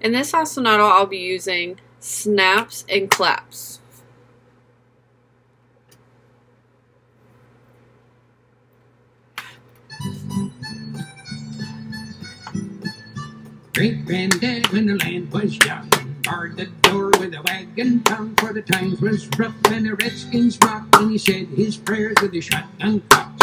In this ostinato, I'll be using snaps and claps. Great Granddad, when the land was young, barred the door with a wagon tongue, for the times was rough and the redskins rocked, and he said his prayers with a shotgun cocked.